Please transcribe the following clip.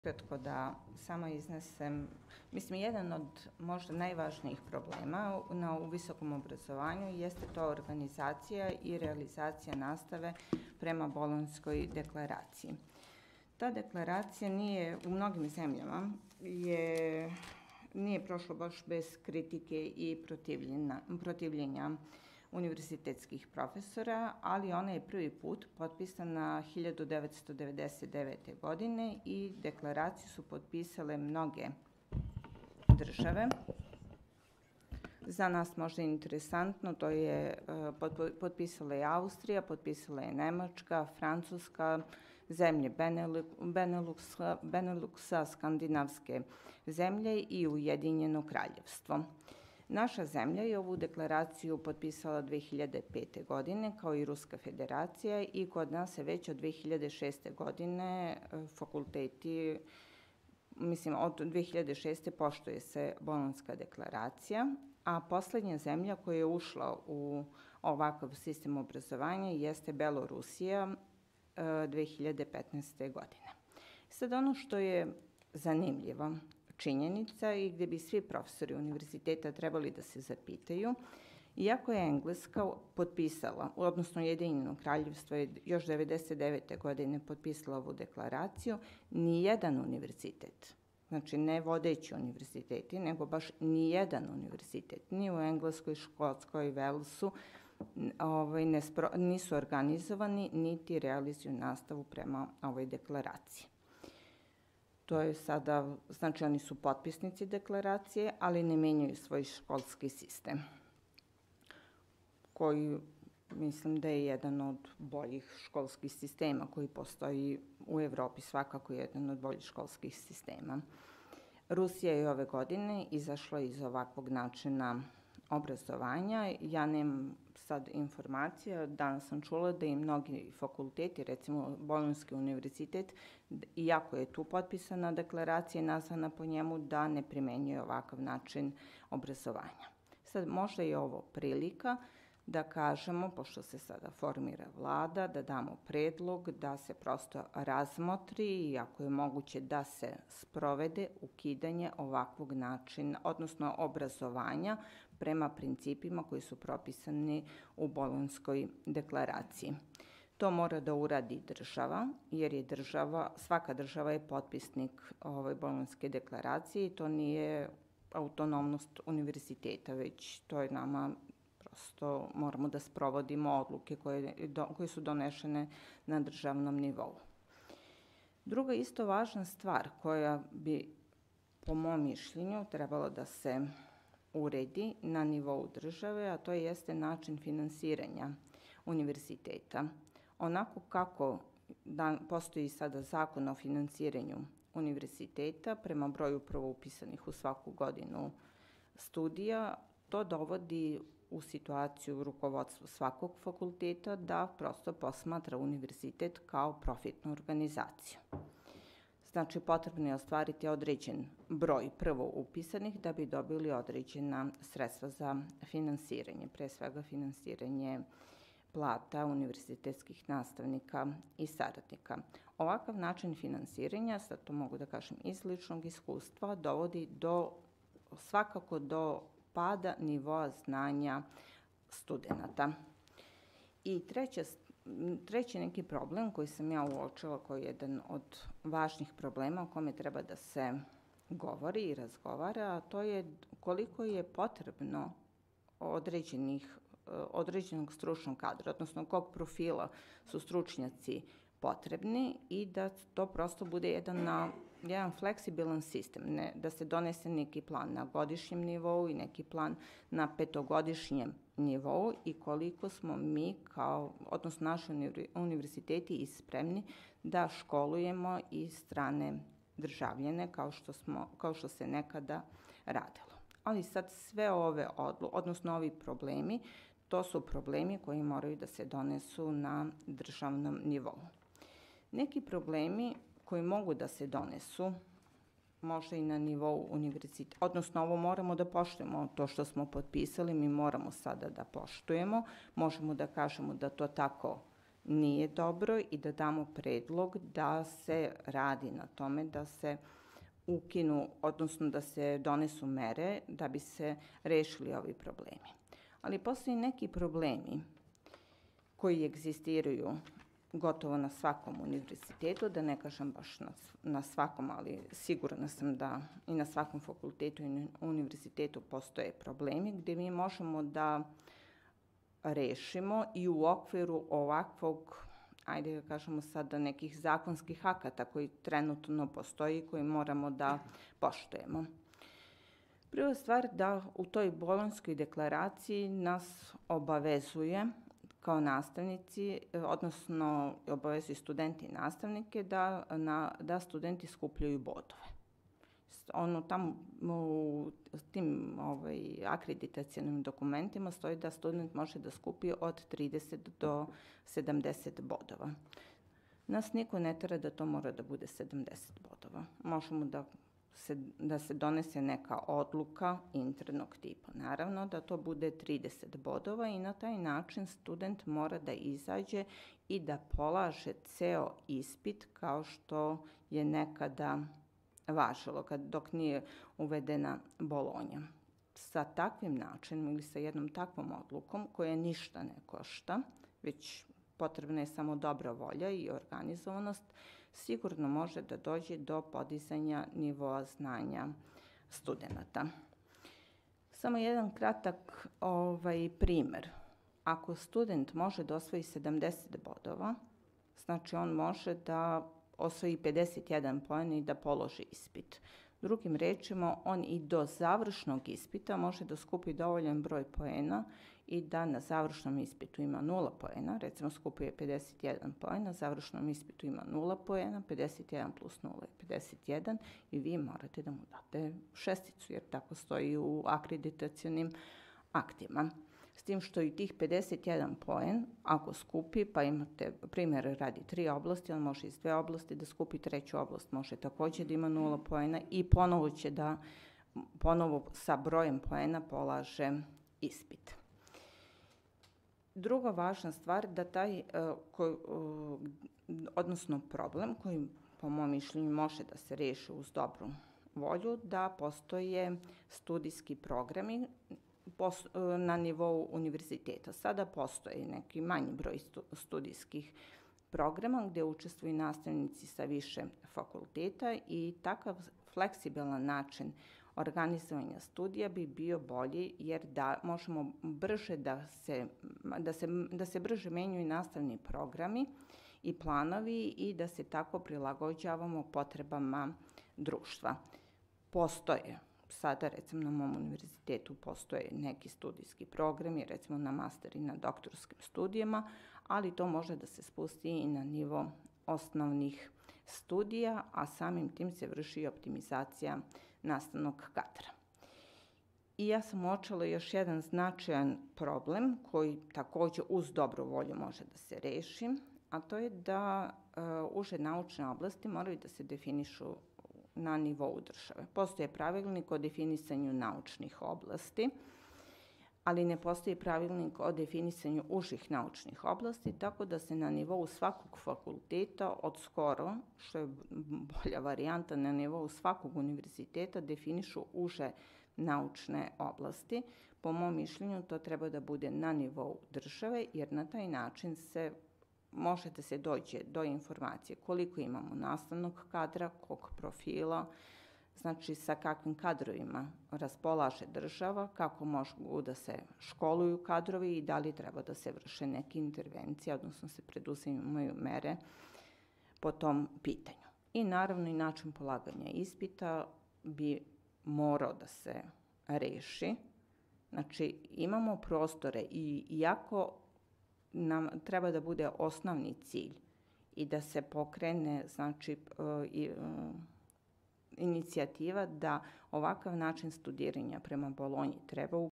Kratko da samo iznesem, jedan od možda najvažnijih problema u visokom obrazovanju jeste to organizacija i realizacija nastave prema Bolonjskoj deklaraciji. Ta deklaracija nije u mnogim zemljama nije prošlo baš bez kritike i protivljenja univerzitetskih profesora, ali ona je prvi put potpisana 1999. godine i deklaraciju su potpisale mnoge države. Za nas možda interesantno, to je potpisala je Austrija, potpisala je Nemačka, Francuska, zemlje Beneluxa, skandinavske zemlje i Ujedinjeno kraljevstvo. Naša zemlja je ovu deklaraciju potpisala 2005. godine, kao i Ruska federacija, i kod nas se već od 2006. godine fakulteti, od 2006. poštuje se Bolonjska deklaracija, a poslednja zemlja koja je ušla u ovakav sistem obrazovanja jeste Belorusija 2015. godine. Sad ono što je zanimljivo, činjenica i gde bi svi profesori univerziteta trebali da se zapitaju, iako je Engleska potpisala, odnosno Ujedinjeno kraljevstvo je još 1999. godine potpisala ovu deklaraciju, nijedan univerzitet, znači ne vodeći univerziteti, nego baš nijedan univerzitet, ni u Engleskoj, Škotskoj, Velsu, nisu organizovani niti realizuju nastavu prema ovoj deklaraciji. To je sada, znači oni su potpisnici deklaracije, ali ne menjaju svoj školski sistem, koji mislim da je jedan od boljih školskih sistema koji postoji u Evropi, svakako jedan od boljih školskih sistema. Rusija je ove godine izašla iz ovakvog načina obrazovanja. Ja nemam sad informacija, danas sam čula da i mnogi fakulteti, recimo Bolonjski univerzitet, iako je tu potpisana deklaracija i nazvana po njemu, da ne primenjuje ovakav način obrazovanja. Sad, možda je ovo prilika da kažemo, pošto se sada formira vlada, da damo predlog da se prosto razmotri i ako je moguće da se sprovede ukidanje ovakvog načina, odnosno obrazovanja prema principima koji su propisani u Bolonjskoj deklaraciji. To mora da uradi država, jer svaka država je potpisnik Bolonjske deklaracije i to nije autonomnost univerziteta, već to je nama prosto moramo da sprovodimo odluke koje su donešene na državnom nivou. Druga isto važna stvar koja bi, po mom mišljenju, trebalo da se uredi na nivou države, a to jeste način finansiranja univerziteta. Onako kako postoji sada zakon o finansiranju univerziteta prema broju prvo upisanih u svaku godinu studija, to dovodi u situaciju rukovodstva svakog fakulteta da prosto posmatra univerzitet kao profitnu organizaciju. Znači, potrebno je ostvariti određen broj prvo upisanih da bi dobili određena sredstva za finansiranje, pre svega finansiranje plata univerzitetskih nastavnika i saradnika. Ovakav način finansiranja, sad to mogu da kažem iz ličnog iskustva, dovodi svakako do pada nivoa znanja studenta. I treći neki problem koji sam ja uočila kao jedan od važnih problema o kome treba da se govori i razgovara, a to je koliko je potrebno određenog stručnog kadra, odnosno kog profila su stručnjaci potrebni i da to prosto bude jedan fleksibilan sistem, ne da se donese neki plan na godišnjem nivou i neki plan na petogodišnjem nivou i koliko smo mi odnosno naši univerziteti i spremni da školujemo i strane državljane kao što se nekada radilo. Ali sad sve ovi problemi, to su problemi koji moraju da se donesu na državnom nivou. Neki problemi koji mogu da se donesu, možda i na nivou univerziteta, odnosno ovo moramo da poštujemo, to što smo potpisali, mi moramo sada da poštujemo, možemo da kažemo da to tako nije dobro i da damo predlog da se radi na tome da se ukinu, odnosno da se donesu mere da bi se rešili ovi problemi. Ali postoji neki problemi koji egzistiraju gotovo na svakom univerzitetu, da ne kažem baš na svakom, ali sigurna sam da i na svakom fakultetu i univerzitetu postoje problemi gde mi možemo da rešimo i u okviru ovakvog, ajde da kažemo sada, nekih zakonskih akata koji trenutno postoji i koji moramo da poštujemo. Prva stvar da u toj Bolonjskoj deklaraciji nas obavezuje kao nastavnici, odnosno obavezuju studenti i nastavnike da studenti skupljaju bodove. Tamo u tim akreditacionim dokumentima stoji da student može da skupi od 30 do 70 bodova. Nas niko ne tera da to mora da bude 70 bodova. Možemo da se donese neka odluka internog tipa. Naravno da to bude 30 bodova i na taj način student mora da izađe i da polaže ceo ispit kao što je nekada važilo dok nije uvedena Bolonja. Sa takvim načinom ili sa jednom takvom odlukom koja ništa ne košta, već potrebna je samo dobra volja i organizovanost, sigurno može da dođe do podizanja nivoa znanja studenta. Samo jedan kratak primer. Ako student može da osvoji 70 bodova, znači on može da osvoji 51 poen i da položi ispit. Drugim rečima, on i do završnog ispita može da skupi dovoljan broj poena i da na završnom ispitu ima 0 poena, recimo skupio je 51 poen, na završnom ispitu ima 0 poena, 51 plus 0 je 51 i vi morate da mu date šesticu, jer tako stoji u akreditacionim aktima. S tim što i tih 51 poen, ako skupi, pa imate primjer radi 3 oblasti, on može iz 2 oblasti da skupi, 3. oblast može takođe da ima 0 poena i ponovo će da sa brojem poena polaže ispit. Druga važna stvar da odnosno problem koji po mom mišljenju može da se reši uz dobru volju, da postoje studijski programi na nivou univerziteta. Sada postoji neki manji broj studijskih programa gde učestvuju nastavnici sa više fakulteta i takav fleksibilan način organizovanja studija bi bio bolji jer da možemo brže da se brže menjaju nastavni programi i planovi i da se tako prilagođavamo potrebama društva. Postoje sada, recimo, na mom univerzitetu postoje neki studijski programi, recimo na master i na doktorskim studijama, ali to može da se spusti i na nivo osnovnih studija, a samim tim se vrši i optimizacija nastavnog kadra. I ja sam uočila još jedan značajan problem koji takođe uz dobru volju može da se reši, a to je da uže naučne oblasti moraju da se definišu na nivou države. Postoje pravilnik o definisanju naučnih oblasti, ali ne postoji pravilnik o definisanju užih naučnih oblasti, tako da se na nivou svakog fakulteta od skoro, što je bolja varijanta, na nivou svakog univerziteta definišu uže naučne oblasti. Po mom mišljenju to treba da bude na nivou države, jer na taj način se može da se dođe do informacije koliko imamo nastavnog kadra, kog profila, znači sa kakvim kadrovima raspolaže država, kako mogu da se školuju kadrovi i da li treba da se vrše neke intervencije, odnosno se preduzimaju mere po tom pitanju. I naravno i način polaganja ispita bi morao da se reši. Znači imamo prostore i iako nam treba da bude osnovni cilj i da se pokrene inicijativa da ovakav način studiranja prema Bolonji treba